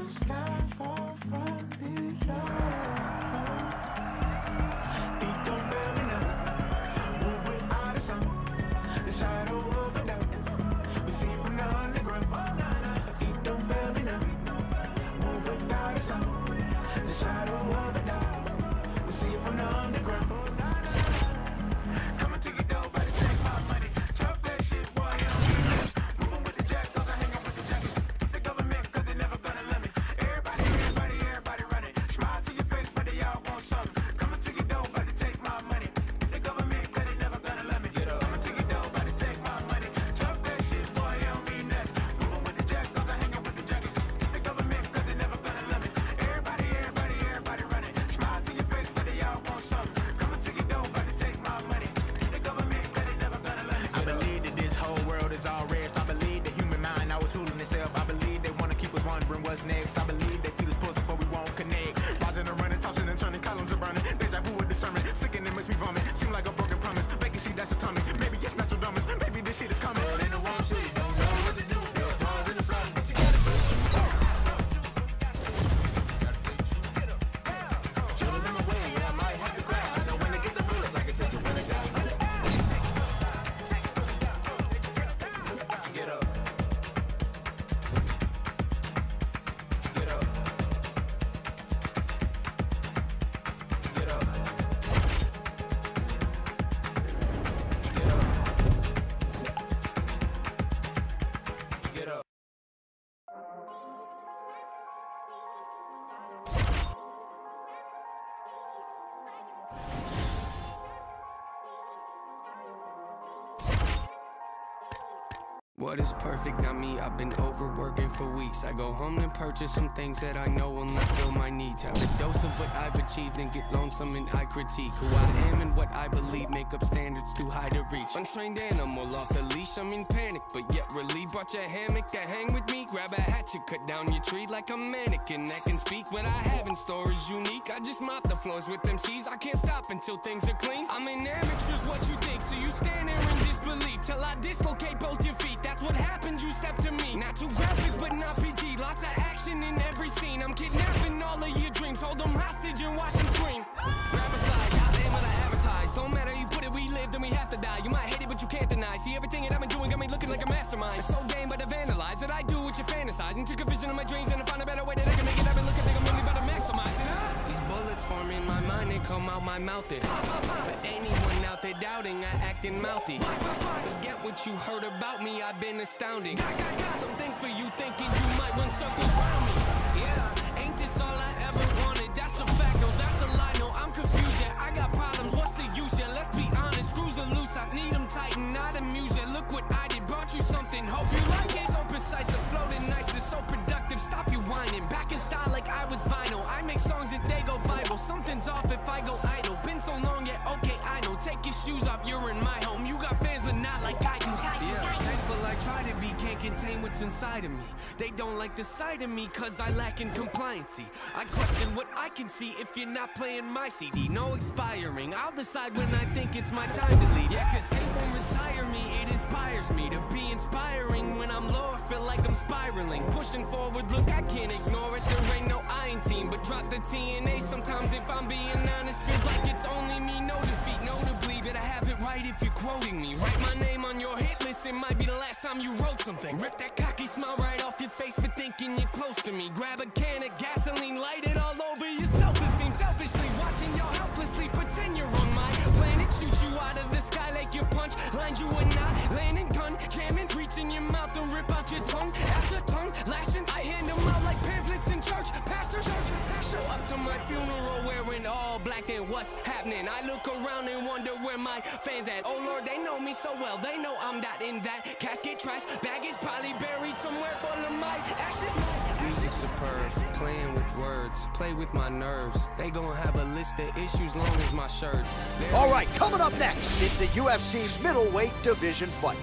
What is perfect, not me, I've been overworking for weeks. I go home and purchase some things that I know will not fill my needs. Have a dose of what I've achieved and get lonesome and I critique who I am and what I believe make up standards too high to reach. Untrained animal off the leash, I'm in panic, but yet relieved. Brought your hammock to hang with me, grab a hatchet, cut down your tree like a mannequin that can speak. What I have in store is unique, I just mop the floors with them C's. I can't stop until things are clean. I'm in amateurs, what you think? So you stand there in disbelief till I dislocate both your feet. That's what happens, you step to me. Not too graphic, but not PG. Lots of action in every scene. I'm kidnapping all of your dreams. Hold them hostage and watch them scream. Grab a side, I am what I advertise. Don't matter, you put it, we live, then we have to die. You might hate it, but you can't deny. See, everything that I've been doing got me looking like a mastermind. It's so game, but I vandalize it. I do what you fantasize. And took a vision of my dreams and I find a better way that I can make it. I've been looking, think I'm really about to maximize it. These bullets form in my mind and come out my mouth. But anyone out there doubting, I acting mouthy. Forget what you heard about me, I've been astounding. Something for you thinking you might run circles around me. Yeah, ain't this all I ever wanted? That's a fact, no, that's a lie, no, I'm confused, yeah. I got problems, what's the use, yeah? Let's be honest, screws are loose, I need them tighten, not amuse, yeah. Look what I did, brought you something, hope you like it. So precise, the floating nice, it's so productive, stop you whining. Back in style like I was vinyl, I make songs and they go viral. Something's off if I go idle, been so long, yeah, okay, I know. Take your shoes off, you're in my home, you got fans but not like I do. Yeah, thankful I try to be, can't contain what's inside of me. They don't like the sight of me cause I lack in compliancy. I question what I can see if you're not playing my CD. No expiring, I'll decide when I think it's my time to leave. Yeah, cause hate won't retire me, it inspires me to be inspiring. When I'm low, I feel like I'm spiraling. Pushing forward, look, I can't ignore it. There ain't no I in team, but drop the TNA. Sometimes if I'm being honest, feels like it's only me. No defeat, notably, but I have it right if you're quoting me. Write my name on your hit list, it might be the last time you wrote something. Rip that cocky smile right off your face for thinking you're close to me. Grab a can of gasoline, light it all over your self-esteem. Selfishly watching y'all helplessly pretend you're on my planet. Shoot you out of the sky like your punch lines, you are not landing. Gun jamming, reaching your mouth and rip out your tongue after tongue lashing. I hand them out like pamphlets in church. Pastors show up to my funeral wearing all black, then what's happening? I look around and wonder where my fans at. Oh Lord, they know me so well, they know I'm not in that casket. Trash bag is probably buried somewhere full of my ashes. Music superb, playing with words, play with my nerves. They gon' have a list of issues long as my shirts. All right, coming up next, it's the UFC's middleweight division fight.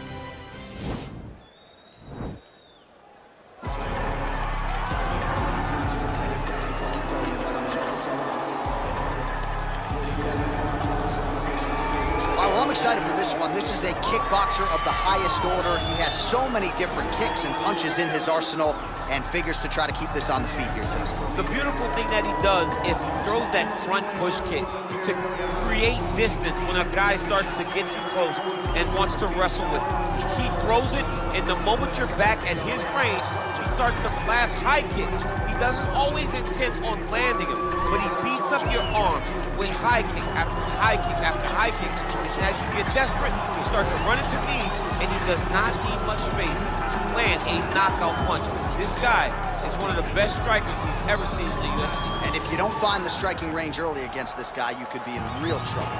I'm excited for this one. This is a kickboxer of the highest order. He has so many different kicks and punches in his arsenal. and figures to try to keep this on the feet here tonight. The beautiful thing that he does is he throws that front push kick to create distance when a guy starts to get too close and wants to wrestle with it. He throws it, and the moment you're back at his range, he starts to blast high kicks. He doesn't always intend on landing him, but he beats up your arms with high kick after high kick after high kick. And as you get desperate, you start to run into knees, and he does not need much space to land a knockout punch. This guy is one of the best strikers we've ever seen in the UFC. And if you don't find the striking range early against this guy, you could be in real trouble.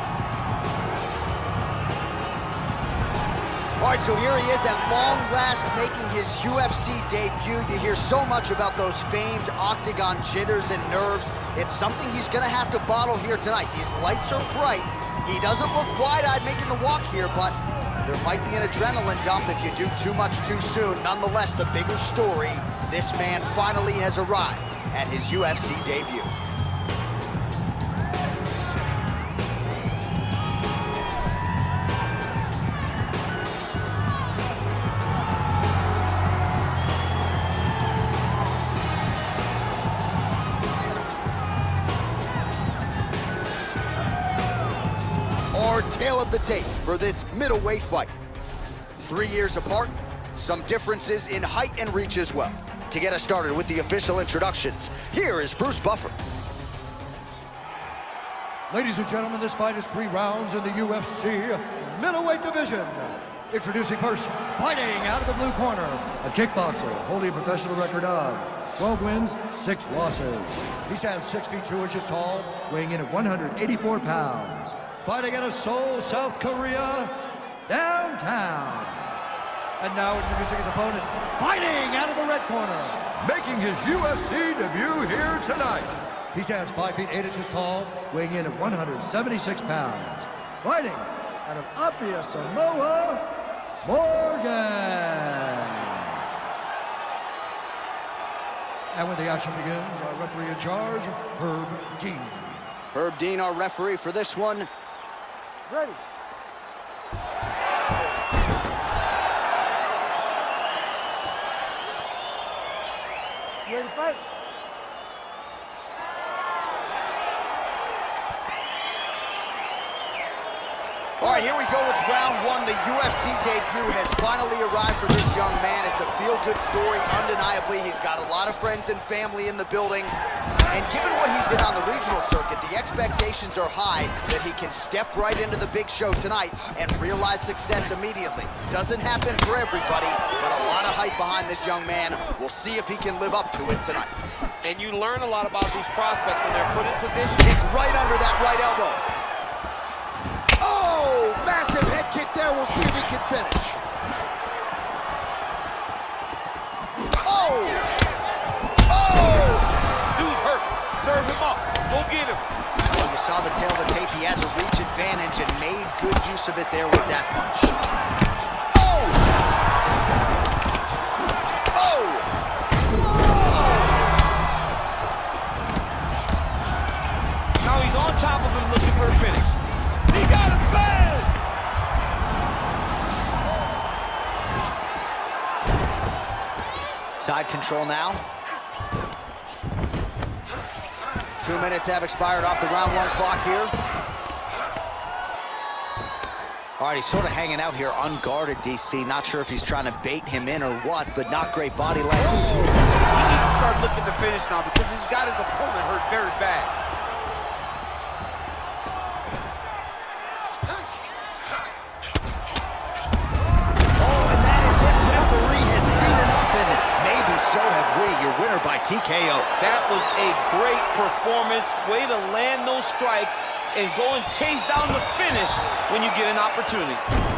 All right, so here he is at long last making his UFC debut. You hear so much about those famed octagon jitters and nerves. It's something he's gonna have to bottle here tonight. These lights are bright. He doesn't look wide-eyed making the walk here, but there might be an adrenaline dump if you do too much too soon. Nonetheless, the bigger story, this man finally has arrived at his UFC debut. Our tale of the tape for this middleweight fight. 3 years apart, some differences in height and reach as well. To get us started with the official introductions, here is Bruce Buffer. Ladies and gentlemen, this fight is 3 rounds in the UFC middleweight division. Introducing first, fighting out of the blue corner, a kickboxer holding a professional record of 12 wins, 6 losses. He stands 6 feet 2 inches tall, weighing in at 184 pounds. Fighting out of Seoul, South Korea, downtown. And now introducing his opponent, fighting out of the red corner, making his UFC debut here tonight. He stands 5 feet 8 inches tall, weighing in at 176 pounds. Fighting out of Apia, Samoa, Morgan. And when the action begins, our referee in charge, Herb Dean. Herb Dean, our referee for this one. Ready. You ready to fight? All right, here we go with round 1. The UFC debut has finally arrived for this young man. It's a feel-good story, undeniably. He's got a lot of friends and family in the building. And given what he did on the regional circuit, the expectations are high that he can step right into the big show tonight and realize success immediately. Doesn't happen for everybody, but a lot of hype behind this young man. We'll see if he can live up to it tonight. And you learn a lot about these prospects when they're put in position. Kick right under that right elbow. Oh, massive head kick there. We'll see if he can finish. Oh! Oh! Dude's hurt. Serve him up. Go get him. Well, you saw the tail of the tape. He has a reach advantage and made good use of it there with that punch. Oh! Oh! Now he's on top of him looking for the finish. He got him bad! Side control now. 2 minutes have expired off the round 1 clock here. All right, he's sort of hanging out here unguarded, DC. Not sure if he's trying to bait him in or what, but not great body language. He needs to start looking to finish now because he's got his opponent hurt very bad. So have we, your winner by TKO. That was a great performance. Way to land those strikes and go and chase down the finish when you get an opportunity.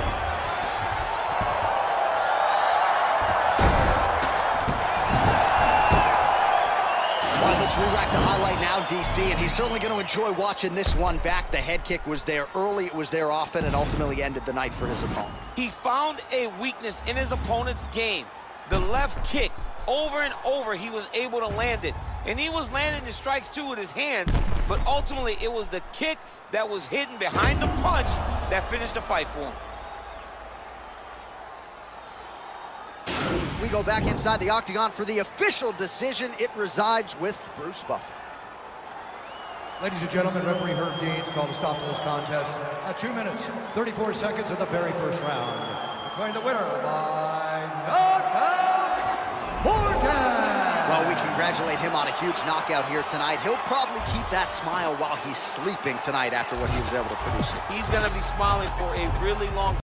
All right, let's re-rack the highlight now, DC, and he's certainly going to enjoy watching this one back. The head kick was there early, it was there often, and ultimately ended the night for his opponent. He found a weakness in his opponent's game. The left kick. Over and over, he was able to land it. And he was landing the strikes, too, with his hands. But ultimately, it was the kick that was hidden behind the punch that finished the fight for him. we go back inside the octagon for the official decision. It resides with Bruce Buffer. Ladies and gentlemen, referee Herb Dean's called a stop to this contest at 2 minutes, 34 seconds of the very first round. Declaring the winner by knockout, Morgan! Well, we congratulate him on a huge knockout here tonight. He'll probably keep that smile while he's sleeping tonight after what he was able to produce. He's going to be smiling for a really long